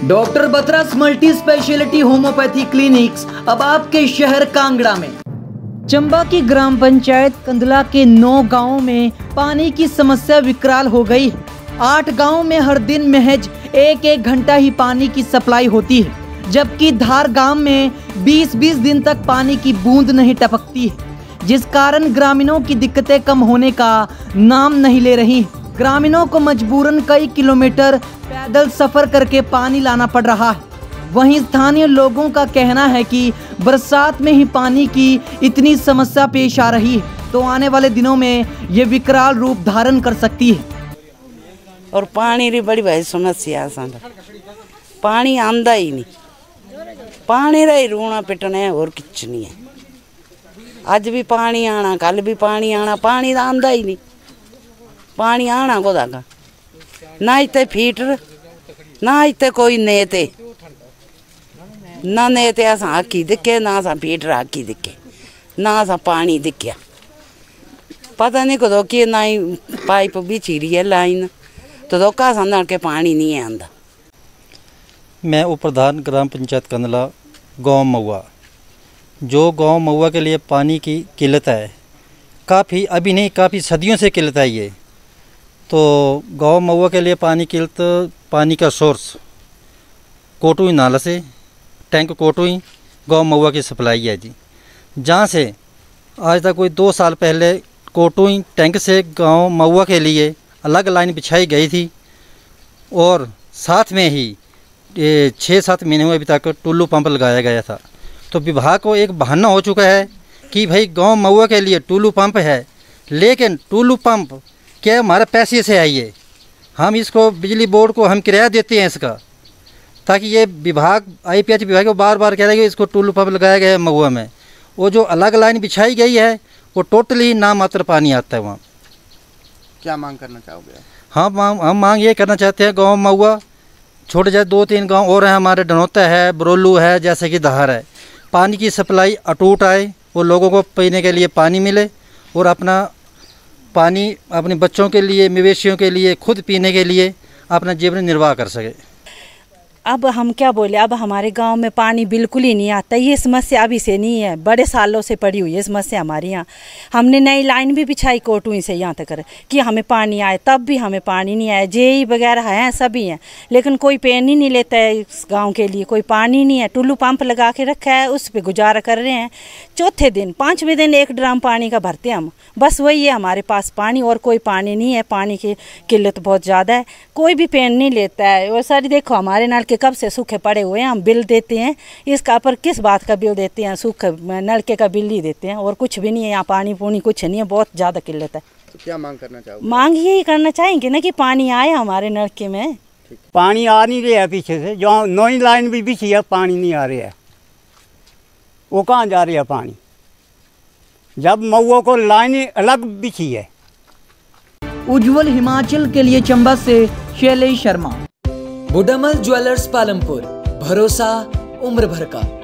Doctor Batras multi speciality homeopathy clinics अब आपके शहर कांगड़ा में। चंबा की ग्राम पंचायत कंदला के 9 गांवों में पानी की समस्या विकराल हो गई। 8 गांवों में हर दिन महज 1-1 घंटा ही पानी की सप्लाई होती है, जबकि धार गांव में 20-20 दिन तक पानी की बूंद नहीं टपकती है, जिस कारण ग्रामीणों की दिक्कतें कम होने का नाम नहीं ले रही। ग्रामीणों को मजबूरन कई किलोमीटर पैदल सफर करके पानी लाना पड़ रहा है। वहीं स्थानीय लोगों का कहना है कि बरसात में ही पानी की इतनी समस्या पेश आ रही है तो आने वाले दिनों में ये विकराल रूप धारण कर सकती है। और पानी री बड़ी भाई समस्या है, पानी आंदा ही नहीं, पानी रा ही रोना पिटना है और कुछ नहीं है। आज भी पानी आना, कल भी पानी आना, पानी तो आंदा ही नहीं। पानी आना को दागा ना इतने फीटर ना इतने कोई नेते ना नेते अस आखी दिखे ना अस फीटर आखी दिखे ना अस पानी दिखा। पता नहीं कदों कि ना ही पाइप बिछी रही है लाइन तो धोखा समझ के पानी नहीं है आंदा। मैं उप प्रधान ग्राम पंचायत कंदला गाँव महुआ, जो गाँव महुआ के लिए पानी की किल्लत है, काफ़ी अभी नहीं काफ़ी सदियों से किल्लत है ये। तो गाँव महुआ के लिए पानी किल्लत, पानी का सोर्स कोटुई नाला से टैंक कोटुई गाँव महुआ की सप्लाई है जी, जहाँ से आज तक कोई 2 साल पहले कोटुई टैंक से गाँव महुआ के लिए अलग लाइन बिछाई गई थी और साथ में ही 6-7 महीने हुए अभी तक टुल्लू पंप लगाया गया था। तो विभाग को एक बहाना हो चुका है कि भाई गांव महुआ के लिए टुल्लू पंप है, लेकिन टुल्लू पंप क्या हमारे पैसे से आइए, हम इसको बिजली बोर्ड को हम किराया देते हैं इसका, ताकि ये विभाग IPH विभाग को बार बार कह रहे हैं कि इसको टुल्लू पंप लगाया गया है महुआ में। वो जो अलग लाइन बिछाई गई है वो टोटली नामात्र पानी आता है वहाँ। क्या मांग करना चाहोगे? हम मांग ये करना चाहते हैं, गाँव महुआ छोटे जैसे 2-3 गाँव और हैं हमारे, डनौता है, बरोलू है, जैसे कि धार है, पानी की सप्लाई अटूट आए, वो लोगों को पीने के लिए पानी मिले और अपना पानी अपने बच्चों के लिए, मवेशियों के लिए, खुद पीने के लिए अपना जीवन निर्वाह कर सके। अब हम क्या बोले, अब हमारे गांव में पानी बिल्कुल ही नहीं आता। ये समस्या अभी से नहीं है, बड़े सालों से पड़ी हुई है समस्या हमारे यहाँ। हमने नई लाइन भी बिछाई कोटुई से यहाँ तक कि हमें पानी आए, तब भी हमें पानी नहीं आया। JE वगैरह हैं, सभी हैं, लेकिन कोई पेन ही नहीं लेता है इस गाँव के लिए, कोई पानी नहीं है। टुल्लू पंप लगा के रखा है, उस पर गुजारा कर रहे हैं। चौथे दिन 5वें दिन 1 ड्रम पानी का भरते हैं हम, बस वही है हमारे पास पानी, और कोई पानी नहीं है। पानी की किल्लत बहुत ज़्यादा है, कोई भी पेन नहीं लेता है। और सर देखो हमारे नल के कब से सूखे पड़े हुए हैं, हम बिल देते हैं इसका, पर किस बात का बिल देते हैं? सूखे नलके का बिल ही देते हैं और कुछ भी नहीं है यहाँ, पानी पूनी कुछ नहीं है, बहुत ज़्यादा किल्लत है। तो क्या मांग करना चाहोगे? मांग यही करना चाहेंगे ना कि पानी आए हमारे नलके में। पानी आ नहीं रहा है पीछे से, जो नई लाइन भी बिछी है पानी नहीं आ रहा है। वो कहाँ जा रहा है पानी, जब महुआ को लाइन अलग बिछी है। उज्जवल हिमाचल के लिए चंबा से शैलेश शर्मा। बुडामल ज्वेलर्स पालमपुर, भरोसा उम्र भर का।